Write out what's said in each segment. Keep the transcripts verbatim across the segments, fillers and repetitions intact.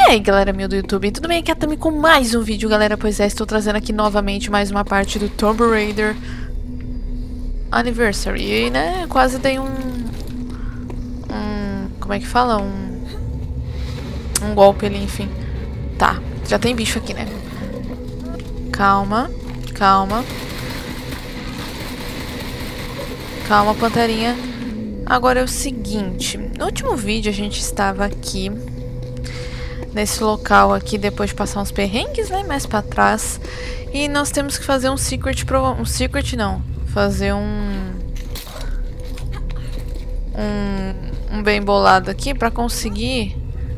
E aí galera minha do YouTube, tudo bem? Aqui é a Tami com mais um vídeo, galera. Pois é, estou trazendo aqui novamente mais uma parte do Tomb Raider Anniversary. E né, quase dei um... um como é que fala? Um, um golpe ali, enfim. Tá, já tem bicho aqui, né? Calma, calma. Calma, Panterinha. Agora é o seguinte, no último vídeo a gente estava aqui nesse local aqui, depois de passar uns perrengues, né, mais pra trás. E nós temos que fazer um secret, pro, um secret não, fazer um, um, um bem bolado aqui pra conseguir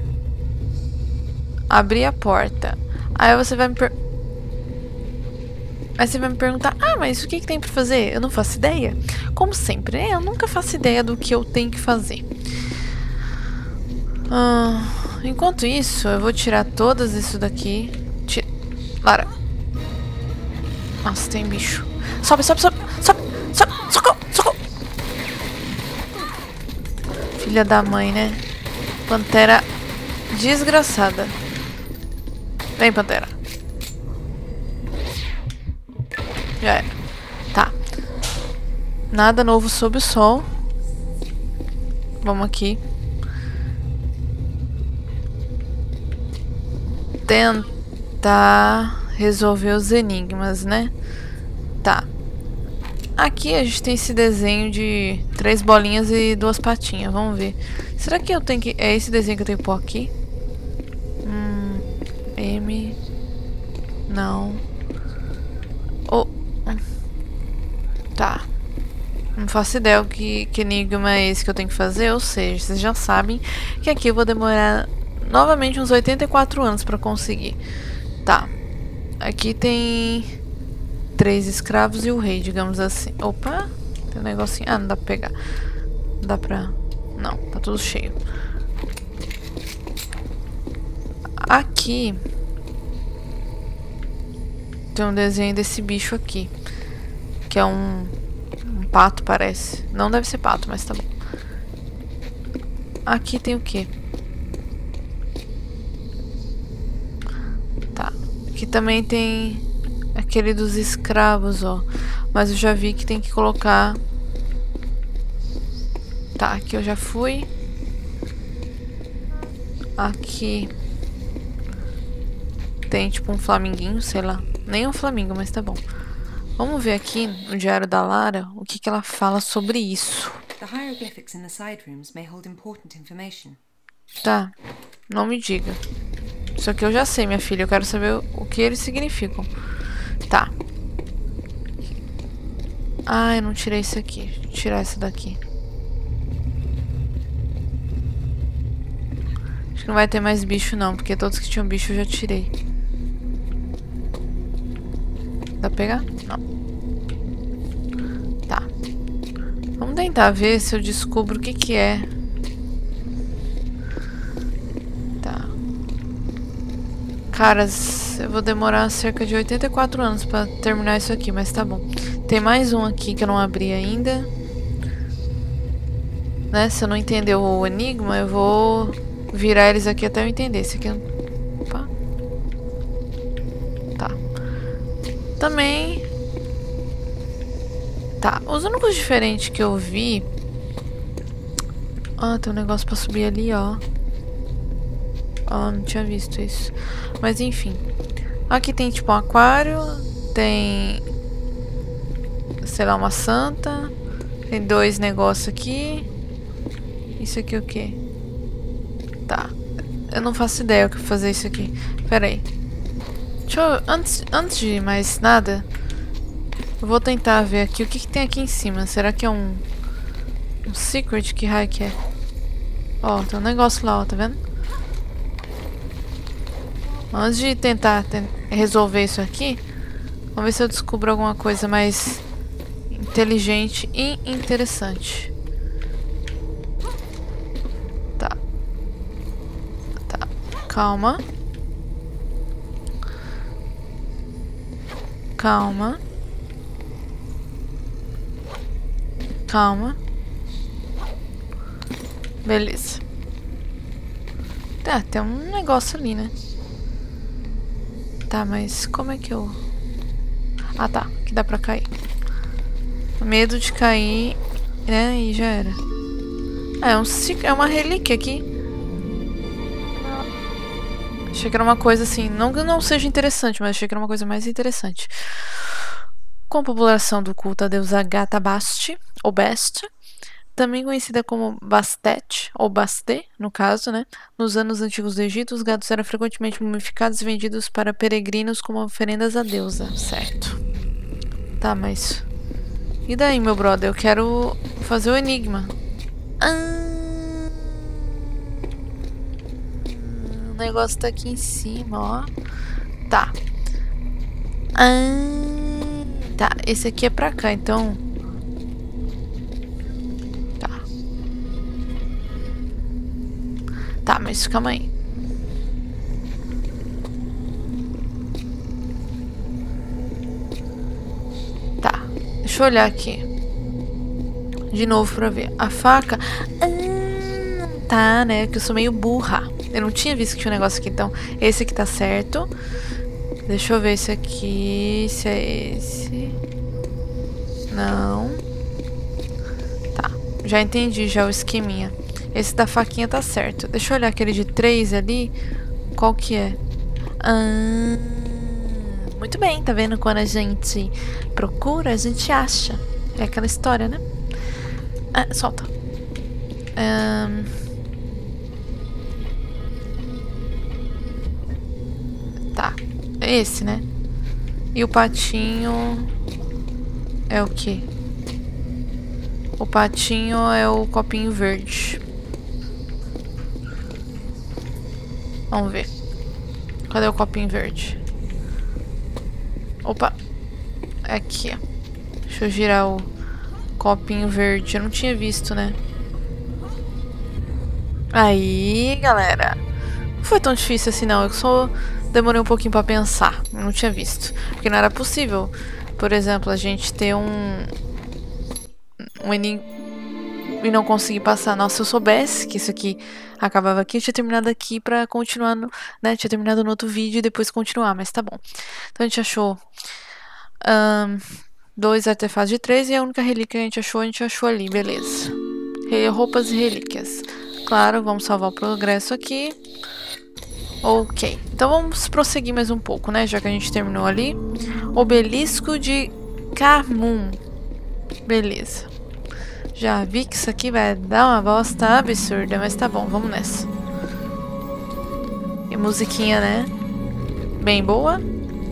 abrir a porta. Aí você vai me per... Aí você vai me perguntar, ah, mas o que que tem pra fazer? Eu não faço ideia. Como sempre, né? Eu nunca faço ideia do que eu tenho que fazer. Ah... Enquanto isso, eu vou tirar todas isso daqui. Tira... Lara. Nossa, tem bicho. Sobe, sobe, sobe, sobe, sobe, socorro, socorro. Filha da mãe, né? Pantera desgraçada. Vem, Pantera. Já era. Tá. Nada novo sob o sol. Vamos aqui. Tentar resolver os enigmas, né? Tá. Aqui a gente tem esse desenho de três bolinhas e duas patinhas. Vamos ver. Será que eu tenho que... É esse desenho que eu tenho que pôr aqui? Hum... M... Não... Oh... Tá. Não faço ideia o que, que enigma é esse que eu tenho que fazer. Ou seja, vocês já sabem que aqui eu vou demorar... novamente uns oitenta e quatro anos pra conseguir. Tá. Aqui tem três escravos e o rei, digamos assim. Opa! Tem um negocinho. Ah, não dá pra pegar. Não dá pra... Não, tá tudo cheio. Aqui tem um desenho desse bicho aqui. Que é um... um pato, parece. Não deve ser pato, mas tá bom. Aqui tem o quê? Aqui também tem aquele dos escravos, ó. Mas eu já vi que tem que colocar... Tá, aqui eu já fui. Aqui tem tipo um flaminguinho, sei lá. Nem um flamingo, mas tá bom. Vamos ver aqui no diário da Lara o que que ela fala sobre isso. Tá, não me diga. Isso aqui eu já sei, minha filha. Eu quero saber o que eles significam. Tá. Ah, eu não tirei isso aqui. Vou tirar essa daqui. Acho que não vai ter mais bicho não, porque todos que tinham bicho eu já tirei. Dá pra pegar? Não. Tá. Vamos tentar ver se eu descubro o que que é. Caras, eu vou demorar cerca de oitenta e quatro anos pra terminar isso aqui, mas tá bom. Tem mais um aqui que eu não abri ainda. Né? Se eu não entender o enigma, eu vou virar eles aqui até eu entender. Esse aqui... Opa. Tá. Também... Tá. Os únicos diferentes que eu vi... Ah, tem um negócio pra subir ali, ó. Ah, não tinha visto isso. Mas enfim. Aqui tem tipo um aquário. Tem... sei lá, uma santa. Tem dois negócios aqui. Isso aqui é o quê? Tá. Eu não faço ideia o que fazer isso aqui. Pera aí. Deixa eu... Antes, antes de mais nada... Eu vou tentar ver aqui o que, que tem aqui em cima. Será que é um... um secret? Que raio que é? Ó, tem um negócio lá, ó. Tá vendo? Antes de tentar te- resolver isso aqui, vamos ver se eu descubro alguma coisa mais inteligente e interessante. Tá. Tá. Calma. Calma. Calma. Beleza. Ah, tem um negócio ali, né? Tá, mas como é que eu... Ah, tá. Que dá pra cair. Medo de cair, né? E já era. Ah, é, um, é uma relíquia aqui. Achei que era uma coisa assim... Não que não seja interessante, mas achei que era uma coisa mais interessante. Com a população do culto à deusa Gata Basti, ou Best, também conhecida como Bastet, ou Bastet, no caso, né? Nos anos antigos do Egito, os gatos eram frequentemente mumificados e vendidos para peregrinos como oferendas à deusa, certo? Tá, mas... E daí, meu brother? Eu quero fazer o enigma. Ah, o negócio tá aqui em cima, ó. Tá. Ah, tá, esse aqui é pra cá, então... Tá. Tá, mas calma aí. Tá, deixa eu olhar aqui. De novo pra ver. A faca... Ah, tá, né, que eu sou meio burra. Eu não tinha visto que tinha um negócio aqui, então... Esse aqui tá certo. Deixa eu ver esse aqui... Se é esse... Não. Tá, já entendi já o esqueminha. Esse da faquinha tá certo. Deixa eu olhar aquele de três ali. Qual que é? Ah, muito bem, tá vendo? Quando a gente procura, a gente acha. É aquela história, né? Ah, solta. Um... Tá, é esse, né? E o patinho... É o quê? O patinho é o copinho verde. Vamos ver. Cadê o copinho verde? Opa. Aqui, ó. Deixa eu girar o copinho verde. Eu não tinha visto, né? Aí, galera. Não foi tão difícil assim, não. Eu só demorei um pouquinho pra pensar. Eu não tinha visto. Porque não era possível, por exemplo, a gente ter um... Um enigma e não conseguir passar. Nossa, se eu soubesse que isso aqui acabava aqui, eu tinha terminado aqui pra continuar no... Né? Tinha terminado no outro vídeo e depois continuar, mas tá bom. Então a gente achou... Um, dois artefatos de três e a única relíquia que a gente achou, a gente achou ali, beleza. Roupas e relíquias. Claro, vamos salvar o progresso aqui. Ok, então vamos prosseguir mais um pouco, né? Já que a gente terminou ali. Obelisco de Kharmun. Beleza. Já vi que isso aqui vai dar uma bosta absurda, mas tá bom, vamos nessa. E musiquinha, né? Bem boa.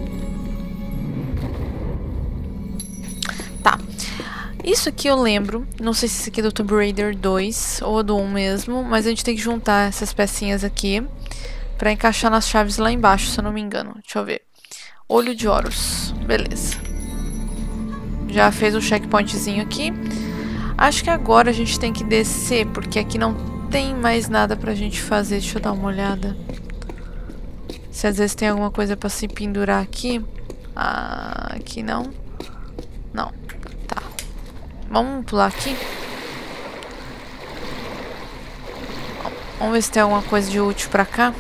Tá. Isso aqui eu lembro, não sei se isso aqui é do Tomb Raider dois ou do um mesmo, mas a gente tem que juntar essas pecinhas aqui pra encaixar nas chaves lá embaixo, se eu não me engano. Deixa eu ver. Olho de Horus. Beleza. Já fez um checkpointzinho aqui. Acho que agora a gente tem que descer, porque aqui não tem mais nada pra gente fazer. Deixa eu dar uma olhada. Se às vezes tem alguma coisa pra se pendurar aqui. Ah, aqui não. Não. Tá. Vamos pular aqui. Vamos ver se tem alguma coisa de útil pra cá.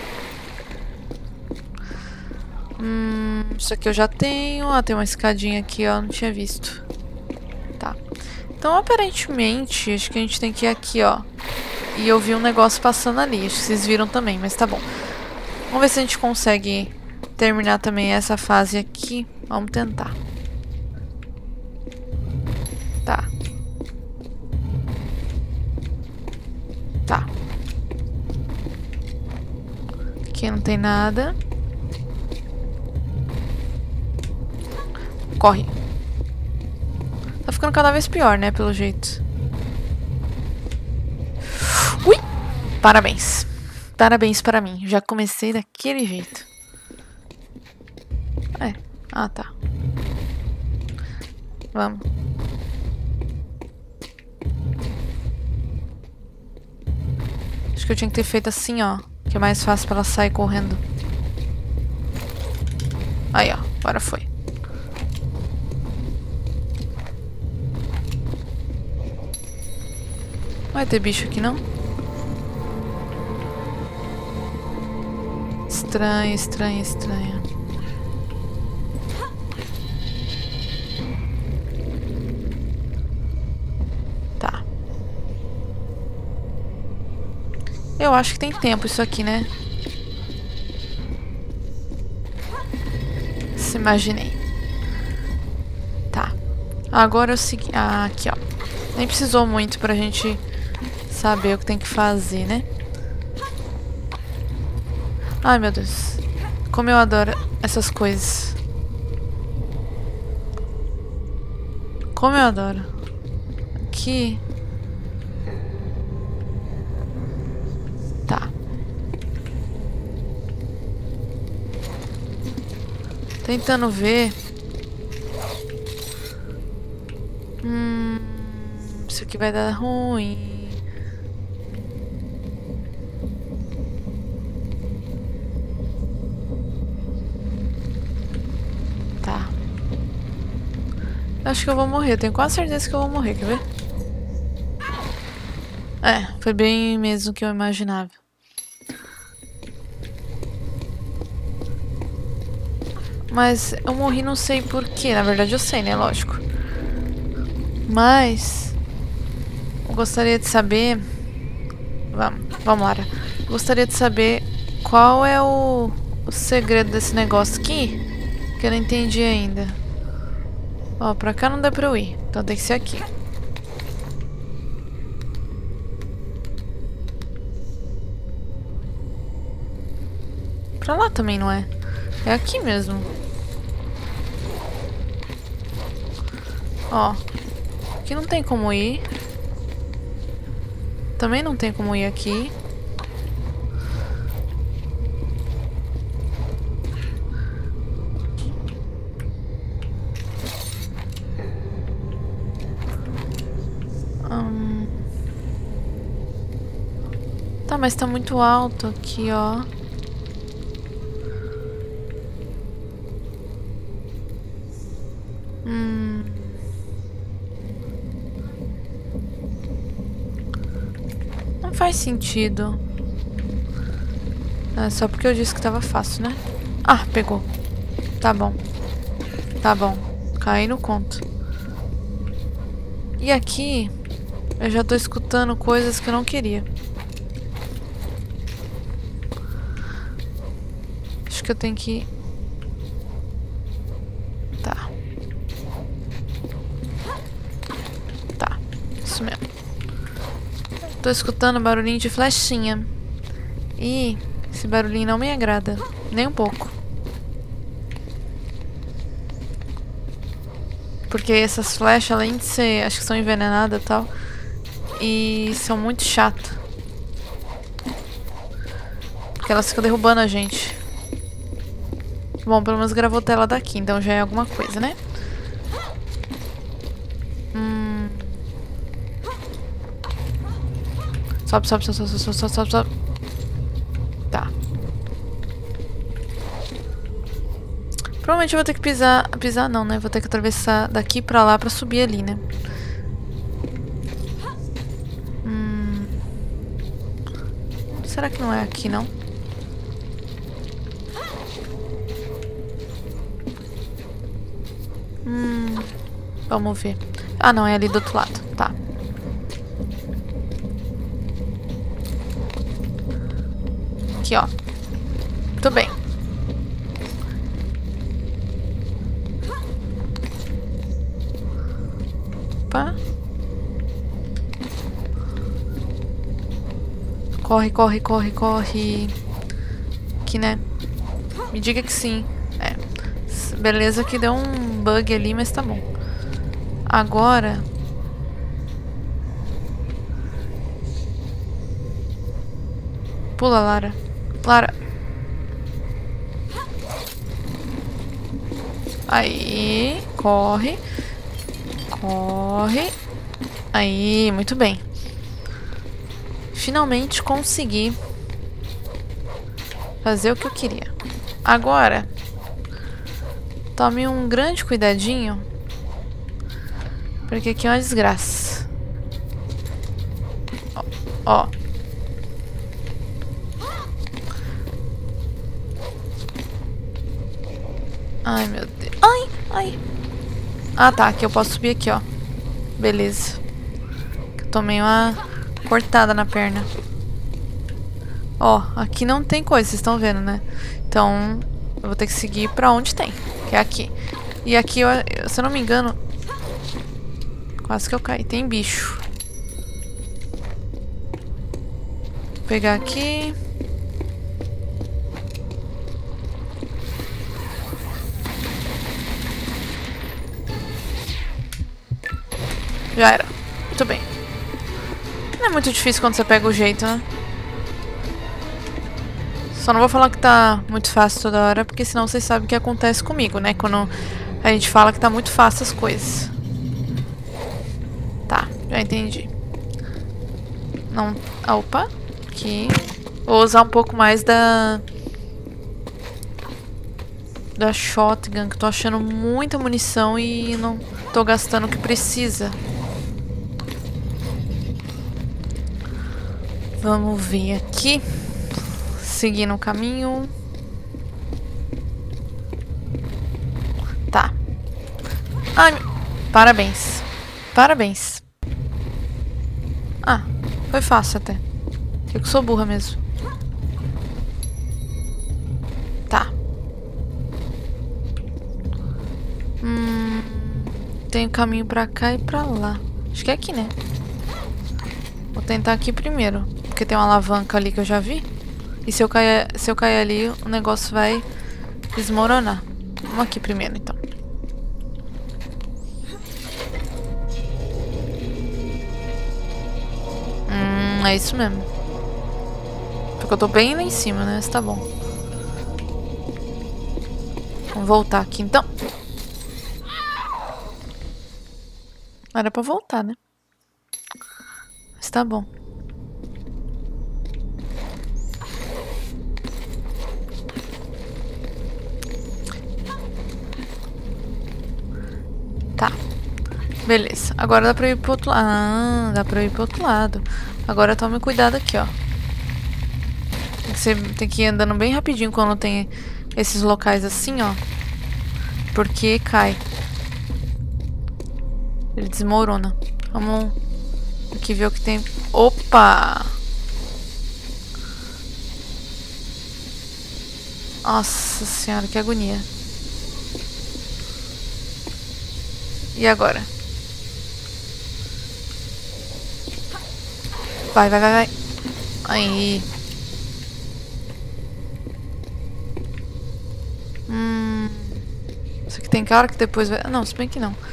Hum, isso aqui eu já tenho. Ah, tem uma escadinha aqui, ó. Não tinha visto. Tá. Então, aparentemente, acho que a gente tem que ir aqui, ó. E eu vi um negócio passando ali. Acho que vocês viram também, mas tá bom. Vamos ver se a gente consegue terminar também essa fase aqui. Vamos tentar. Tá. Tá. Aqui não tem nada. Corre. Tá ficando cada vez pior, né? Pelo jeito. Ui! Parabéns. Parabéns para mim. Já comecei daquele jeito. É. Ah, tá. Vamos. Acho que eu tinha que ter feito assim, ó. Que é mais fácil pra ela sair correndo. Aí, ó. Agora foi. Vai ter bicho aqui, não? Estranho, estranho, estranho. Tá. Eu acho que tem tempo isso aqui, né? Se imaginei. Tá. Agora é o seguinte... Ah, aqui, ó. Nem precisou muito pra gente saber o que tem que fazer, né? Ai, meu Deus. Como eu adoro essas coisas. Como eu adoro. Aqui. Tá. Tentando ver. Hum, isso aqui vai dar ruim. Tá. Acho que eu vou morrer. Eu tenho quase certeza que eu vou morrer. Quer ver? É, foi bem mesmo o que eu imaginava. Mas eu morri não sei porquê. Na verdade eu sei, né? Lógico. Mas... eu gostaria de saber... Vamos, vamos, Lara. Eu gostaria de saber qual é o, o segredo desse negócio aqui. Que eu não entendi ainda. Ó, pra cá não dá pra eu ir. Então tem que ser aqui. Pra lá também, não é? É aqui mesmo. Ó. Aqui não tem como ir. Também não tem como ir aqui. Hum. Tá, mas tá muito alto aqui, ó. Hum. Não faz sentido. É só porque eu disse que tava fácil, né? Ah, pegou. Tá bom. Tá bom. Caí no conto. E aqui, eu já tô escutando coisas que eu não queria. Acho que eu tenho que... Tá. Tá. Isso mesmo. Tô escutando barulhinho de flechinha. E esse barulhinho não me agrada. Nem um pouco. Porque essas flechas, além de ser... acho que são envenenadas e tal. E são muito chatas. Porque elas ficam derrubando a gente. Bom, pelo menos gravou tela daqui. Então já é alguma coisa, né? Hum... Sobe, sobe, sobe, sobe, sobe, sobe, sobe, sobe. Tá. Provavelmente eu vou ter que pisar... Pisar não, né? Vou ter que atravessar daqui pra lá pra subir ali, né? Hum... Será que não é aqui, não? Hum... Vamos ver. Ah, não. É ali do outro lado. Tá. Aqui, ó. Muito bem. Opa. Corre, corre, corre, corre. Aqui, né? Me diga que sim. É. Beleza que deu um bug ali, mas tá bom. Agora... Pula, Lara. Lara. Aí. Corre. Corre. Aí, muito bem. Finalmente consegui fazer o que eu queria. Agora, tome um grande cuidadinho, porque aqui é uma desgraça. Ó. Ó. Ai, meu Deus. Ai, ai. Ah, tá. Aqui eu posso subir aqui, ó. Beleza. Eu tomei uma cortada na perna. Ó, aqui não tem coisa, vocês estão vendo, né? Então, eu vou ter que seguir pra onde tem, que é aqui. E aqui, eu, se eu não me engano... Quase que eu caí. Tem bicho. Vou pegar aqui. Já era. Muito bem. Não é muito difícil quando você pega o jeito, né? Só não vou falar que tá muito fácil toda hora, porque senão vocês sabem o que acontece comigo, né? Quando a gente fala que tá muito fácil as coisas. Tá, já entendi. Não... Opa. Aqui. Vou usar um pouco mais da... Da shotgun, que eu tô achando muita munição e não tô gastando o que precisa. Vamos ver aqui. Seguindo o caminho. Tá. Ai, parabéns. Parabéns. Ah, foi fácil até. Eu que sou burra mesmo. Tá. Hum, tem caminho pra cá e pra lá. Acho que é aqui, né? Vou tentar aqui primeiro. Porque tem uma alavanca ali que eu já vi. E se eu cair, se eu cair ali, o negócio vai desmoronar. Vamos aqui primeiro, então. Hum, é isso mesmo. Porque eu tô bem lá em cima, né? Mas tá bom. Vamos voltar aqui, então. Era pra voltar, né? Mas tá bom. Tá. Beleza. Agora dá pra ir pro outro lado. Ah, dá pra ir pro outro lado. Agora tome cuidado aqui, ó. Você tem que ir andando bem rapidinho quando tem esses locais assim, ó. Porque cai. Ele desmorona. Vamos aqui ver o que tem. Opa! Nossa senhora, que agonia. E agora? Vai, vai, vai, vai. Aí. Hum. Isso aqui tem cara que depois vai... Não, se bem que não.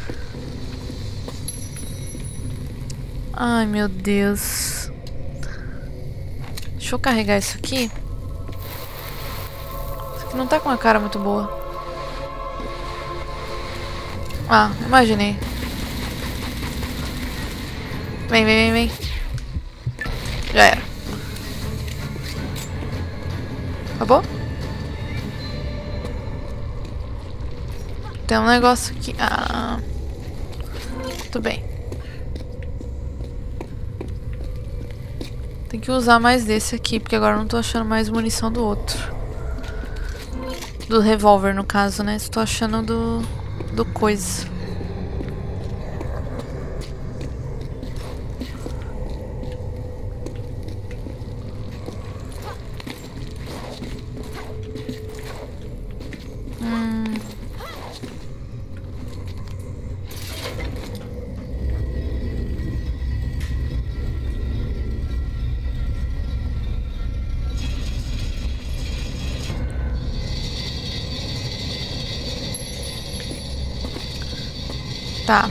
Ai, meu Deus. Deixa eu carregar isso aqui. Isso aqui não tá com uma cara muito boa. Ah, imaginei. Vem, vem, vem, vem. Já era. Acabou? Tem um negócio aqui. Ah. Tudo bem. Tem que usar mais desse aqui, porque agora eu não tô achando mais munição do outro. Do revólver, no caso, né? Estou achando do... do coisa. Hum. Tá.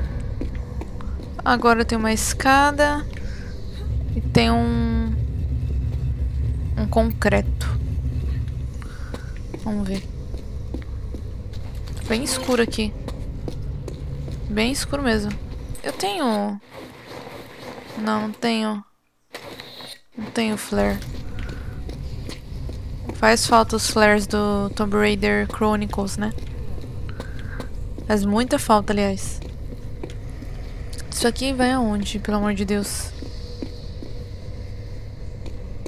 Agora tem uma escada. E tem um... um concreto. Vamos ver. Bem escuro aqui. Bem escuro mesmo. Eu tenho... Não, não tenho... Não tenho flare. Faz falta os flares do Tomb Raider Chronicles, né? Faz muita falta, aliás. Isso aqui vai aonde, pelo amor de Deus?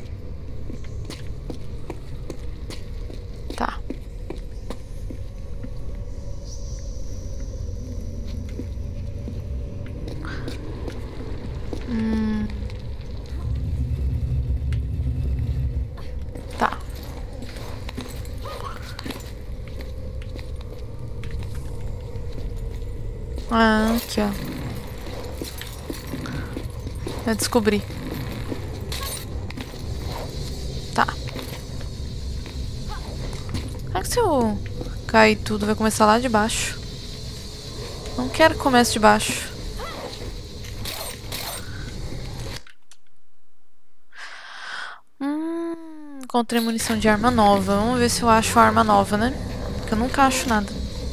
Tá. Ah, aqui, ó. Eu descobri. Tá. Será que se eu cair tudo vai começar lá de baixo? Não quero que comece de baixo. Hum, encontrei munição de arma nova. Vamos ver se eu acho a arma nova, né? Porque eu nunca acho nada.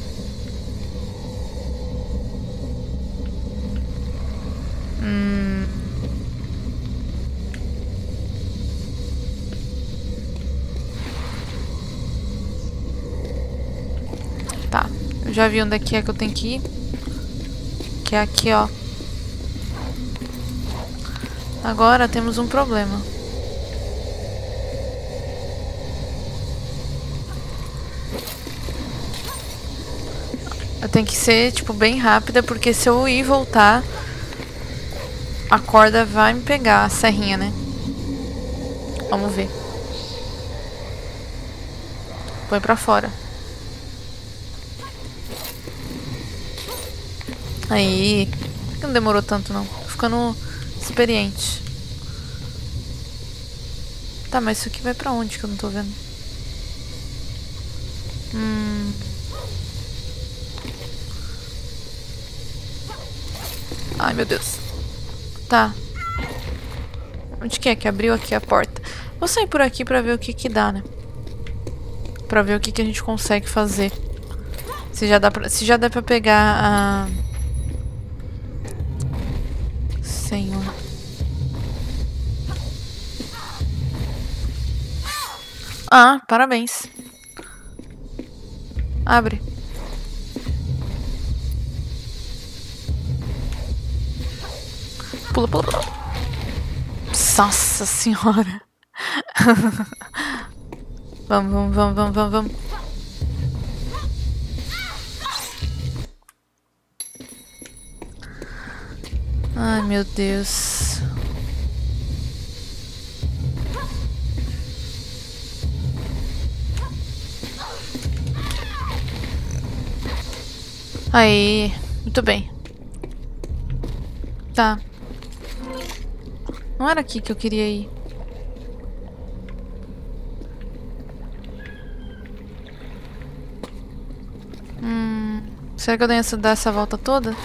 Hum... Tá, eu já vi onde é que é que eu tenho que ir. Que é aqui, ó. Agora temos um problema. Eu tenho que ser, tipo, bem rápida, porque se eu ir e voltar, a corda vai me pegar, a serrinha, né? Vamos ver. Põe pra fora. Aí. Por que não demorou tanto, não? Tô ficando experiente. Tá, mas isso aqui vai pra onde que eu não tô vendo? Hum... Ai, meu Deus. Tá. Onde que é que abriu aqui a porta? Vou sair por aqui pra ver o que que dá, né? Pra ver o que que a gente consegue fazer. Se já dá pra, se já dá pra pegar a... Senhor. Ah, parabéns. Abre. Pula, pula, pula. Nossa senhora. Vamos, vamos, vamos, vamos, vamos, vamos. Ai, meu Deus. Aí, muito bem. Tá. Não era aqui que eu queria ir. Hum, será que eu tenho que dar essa volta toda?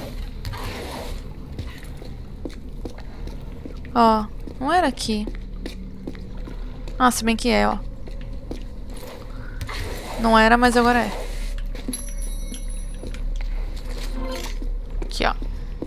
Ó, não era aqui. Ah, se bem que é, ó. Não era, mas agora é. Aqui, ó.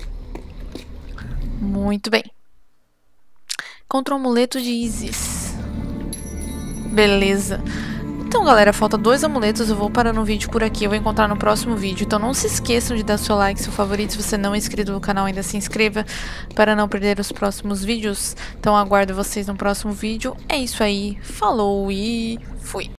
Muito bem. Contra o amuleto de Isis. Beleza. Então, galera, falta dois amuletos. Eu vou parando o vídeo por aqui. Eu vou encontrar no próximo vídeo. Então, não se esqueçam de dar seu like, seu favorito. Se você não é inscrito no canal, ainda se inscreva para não perder os próximos vídeos. Então, aguardo vocês no próximo vídeo. É isso aí. Falou e fui.